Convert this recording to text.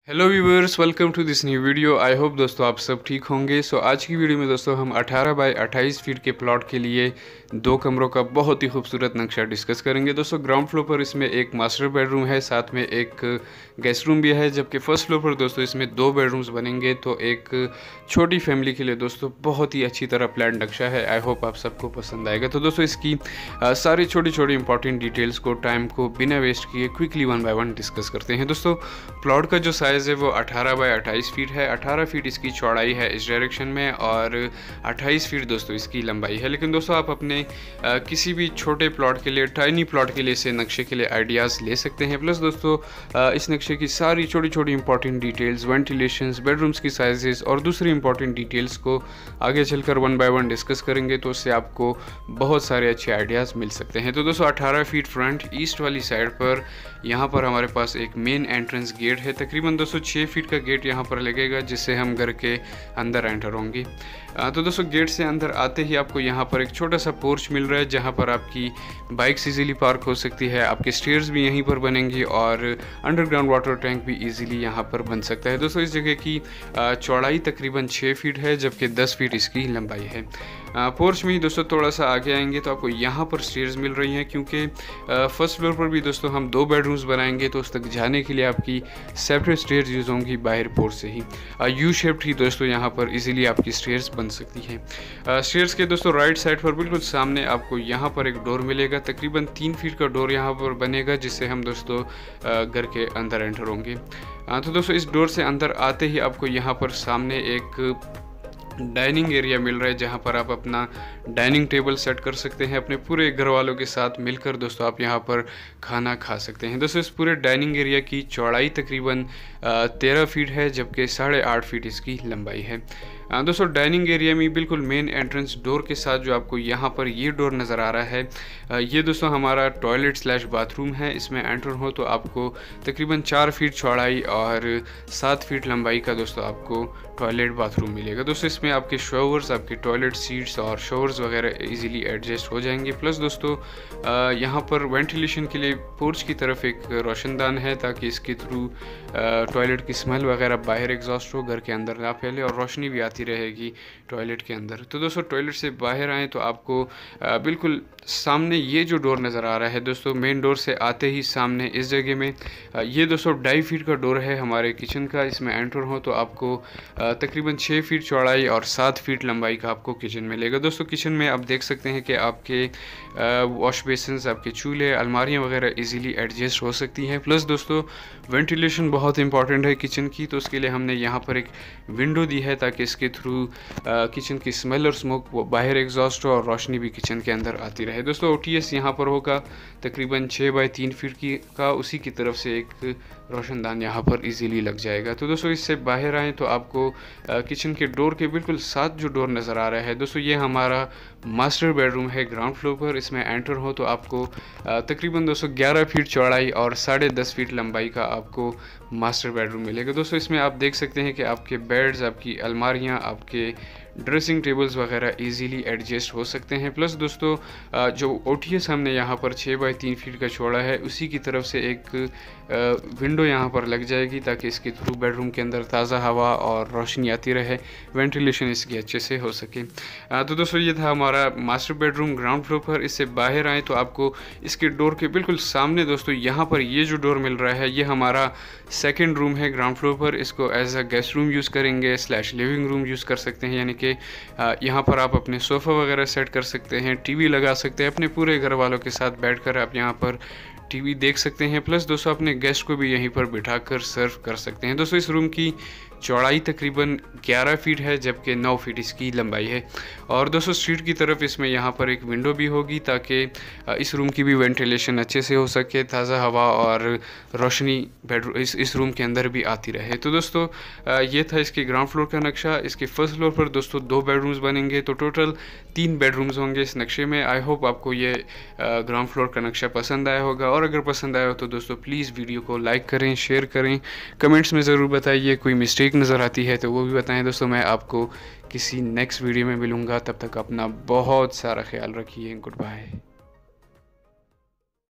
Hello viewers, welcome to this new video. I hope दोस्तों आप सब ठीक होंगे। आज की वीडियो में दोस्तों हम 18 बाय 28 फीट के प्लॉट के लिए 2 कमरों का बहुत ही खूबसूरत नक्शा डिस्कस करेंगे। दोस्तों ग्राउंड फ्लोर पर इसमें एक मास्टर बेडरूम है, साथ में एक गेस्ट रूम भी है, जबकि फर्स्ट फ्लोर पर दोस्तों इसमें 2 बेडरूम्स बनेंगे। तो एक छोटी फैमिली के लिए दोस्तों बहुत ही अच्छी तरह प्लान नक्शा है। आई होप आप सबको पसंद आएगा। तो दोस्तों इसकी सारी छोटी छोटी इंपॉर्टेंट डिटेल्स को, टाइम को बिना वेस्ट किए क्विकली 1 बाय 1 डिस्कस करते हैं। दोस्तों प्लॉट का जो साइज है वो 18 बाय 28 फीट है। 18 फीट इसकी चौड़ाई है इस डायरेक्शन में और 28 फीट दोस्तों इसकी लंबाई है। लेकिन दोस्तों आप अपने किसी भी छोटे प्लॉट के लिए, टाइनी प्लॉट के लिए से नक्शे के लिए आइडियाज़ ले सकते हैं। प्लस दोस्तों इस नक्शे की सारी छोटी छोटी इंपॉर्टेंट डिटेल्स, वेंटिलेशंस, बेडरूम्स की साइजेस और दूसरी इंपॉर्टेंट डिटेल्स को आगे चलकर 1 बाय 1 डिस्कस करेंगे, तो उससे आपको बहुत सारे अच्छे आइडियाज़ मिल सकते हैं। तो दोस्तों 18 फीट फ्रंट ईस्ट वाली साइड पर यहाँ पर हमारे पास एक मेन एंट्रेंस गेट है। तकरीबन दोस्तों 6 फीट का गेट यहाँ पर लगेगा, जिससे हम घर के अंदर एंटर होंगे। तो दोस्तों गेट से अंदर आते ही आपको यहाँ पर एक छोटा सा पोर्च मिल रहा है, जहाँ पर आपकी बाइक्स इजीली पार्क हो सकती है। आपके स्टेयर्स भी यहीं पर बनेंगी और अंडरग्राउंड वाटर टैंक भी इजीली यहाँ पर बन सकता है। दोस्तों इस जगह की चौड़ाई तकरीबन 6 फीट है, जबकि 10 फीट इसकी लंबाई है। पोर्च में ही दोस्तों थोड़ा सा आगे आएंगे तो आपको यहाँ पर स्टेयर्स मिल रही हैं, क्योंकि फर्स्ट फ्लोर पर भी दोस्तों हम 2 बेडरूम्स बनाएंगे, तो उस तक जाने के लिए आपकी सेपरेट स्टेयर्स यूज़ होंगी बाहर पोर्च से ही। यू शेप्ड ही दोस्तों यहाँ पर इजीली आपकी स्टेयर्स बन सकती है। स्टेयर्स के दोस्तों राइट साइड पर बिल्कुल सामने आपको यहाँ पर एक डोर मिलेगा। तकरीबन 3 फीट का डोर यहाँ पर बनेगा, जिससे हम दोस्तों घर के अंदर एंटर होंगे। तो दोस्तों इस डोर से अंदर आते ही आपको यहाँ पर सामने एक डाइनिंग एरिया मिल रहा है, जहाँ पर आप अपना डाइनिंग टेबल सेट कर सकते हैं। अपने पूरे घर वालों के साथ मिलकर दोस्तों आप यहाँ पर खाना खा सकते हैं। दोस्तों इस पूरे डाइनिंग एरिया की चौड़ाई तकरीबन 13 फीट है, जबकि 8.5 फीट इसकी लंबाई है। दोस्तों डाइनिंग एरिया में बिल्कुल मेन एंट्रेंस डोर के साथ जो आपको यहाँ पर ये डोर नज़र आ रहा है, ये दोस्तों हमारा टॉयलेट स्लैश बाथरूम है। इसमें एंटर हो तो आपको तकरीबन 4 फीट चौड़ाई और 7 फीट लंबाई का दोस्तों आपको टॉयलेट बाथरूम मिलेगा। दोस्तों इसमें आपके शॉवर्स, आपके टॉयलेट सीट्स और शॉवर्स वगैरह इजीली एडजस्ट हो जाएंगे। प्लस दोस्तों यहाँ पर वेंटिलेशन के लिए पोर्च की तरफ एक रोशनदान है, ताकि इसके थ्रू टॉयलेट की स्मेल वगैरह बाहर एग्जॉस्ट हो, घर के अंदर ना फैले और रोशनी भी आती रहेगी टॉयलेट के अंदर। तो दोस्तों टॉयलेट से बाहर आएँ तो आपको बिल्कुल सामने ये जो डोर नज़र आ रहा है, दोस्तों मेन डोर से आते ही सामने इस जगह में ये दोस्तों 2.5 फीट का डोर है हमारे किचन का। इसमें एंटर हो तो आपको तकरीबन 6 फीट चौड़ाई और 7 फीट लंबाई का आपको किचन मिलेगा। दोस्तों किचन में आप देख सकते हैं कि आपके वॉश बेसिन, आपके चूल्हे, अलमारियाँ वगैरह इजीली एडजस्ट हो सकती हैं। प्लस दोस्तों वेंटिलेशन बहुत इंपॉर्टेंट है किचन की, तो उसके लिए हमने यहाँ पर एक विंडो दी है, ताकि इसके थ्रू किचन की स्मेल और स्मोक बाहर एग्जॉस्ट हो और रोशनी भी किचन के अंदर आती रहे। दोस्तों OTS यहाँ पर होगा तकरीबन 6 बाय 3 फीट का, उसी की तरफ से एक रोशनदान यहाँ पर इजीली लग जाएगा। तो दोस्तों इससे बाहर आएँ तो आपको किचन के डोर के बिल्कुल साथ जो डोर नज़र आ रहा है, दोस्तों ये हमारा मास्टर बेडरूम है ग्राउंड फ्लोर पर। इसमें एंटर हो तो आपको तकरीबन दोस्तों 11 फीट चौड़ाई और 10.5 फीट लंबाई का आपको मास्टर बेडरूम मिलेगा। दोस्तों इसमें आप देख सकते हैं कि आपके बेड्स, आपकी अलमारियाँ, आपके ड्रेसिंग टेबल्स वगैरह इजीली एडजस्ट हो सकते हैं। प्लस दोस्तों जो OTS हमने यहाँ पर 6 बाय 3 फीट का छोड़ा है, उसी की तरफ से एक विंडो यहाँ पर लग जाएगी, ताकि इसके थ्रू बेडरूम के अंदर ताज़ा हवा और रोशनी आती रहे, वेंटिलेशन इसकी अच्छे से हो सके। तो दोस्तों ये था हमारा मास्टर बेडरूम ग्राउंड फ्लोर पर। इससे बाहर आएँ तो आपको इसके डोर के बिल्कुल सामने दोस्तों यहाँ पर ये जो डोर मिल रहा है, ये हमारा सेकेंड रूम है ग्राउंड फ्लोर पर। इसको as a guest room use करेंगे / लिविंग रूम यूज़ कर सकते हैं, यानी कि यहाँ पर आप अपने सोफ़ा वगैरह सेट कर सकते हैं, टीवी लगा सकते हैं, अपने पूरे घर वालों के साथ बैठकर आप यहाँ पर टीवी देख सकते हैं। प्लस दोस्तों अपने गेस्ट को भी यहीं पर बिठाकर सर्व कर सकते हैं। दोस्तों इस रूम की चौड़ाई तकरीबन 11 फीट है, जबकि 9 फीट इसकी लंबाई है। और दोस्तों स्ट्रीट की तरफ इसमें यहाँ पर एक विंडो भी होगी, ताकि इस रूम की भी वेंटिलेशन अच्छे से हो सके, ताज़ा हवा और रोशनी बेडरूम इस रूम के अंदर भी आती रहे। तो दोस्तों ये था इसके ग्राउंड फ्लोर का नक्शा। इसके फर्स्ट फ्लोर पर दोस्तों 2 बेडरूम्स बनेंगे, तो टोटल 3 बेडरूम्स होंगे इस नक्शे में। आई होप आपको ये ग्राउंड फ्लोर का नक्शा पसंद आया होगा, और अगर पसंद आया हो तो दोस्तों प्लीज़ वीडियो को लाइक करें, शेयर करें, कमेंट्स में ज़रूर बताइए। कोई मिस्टेक नज़र आती है तो वो भी बताएं। दोस्तों मैं आपको किसी नेक्स्ट वीडियो में मिलूँगा, तब तक अपना बहुत सारा ख्याल रखिए। Good bye.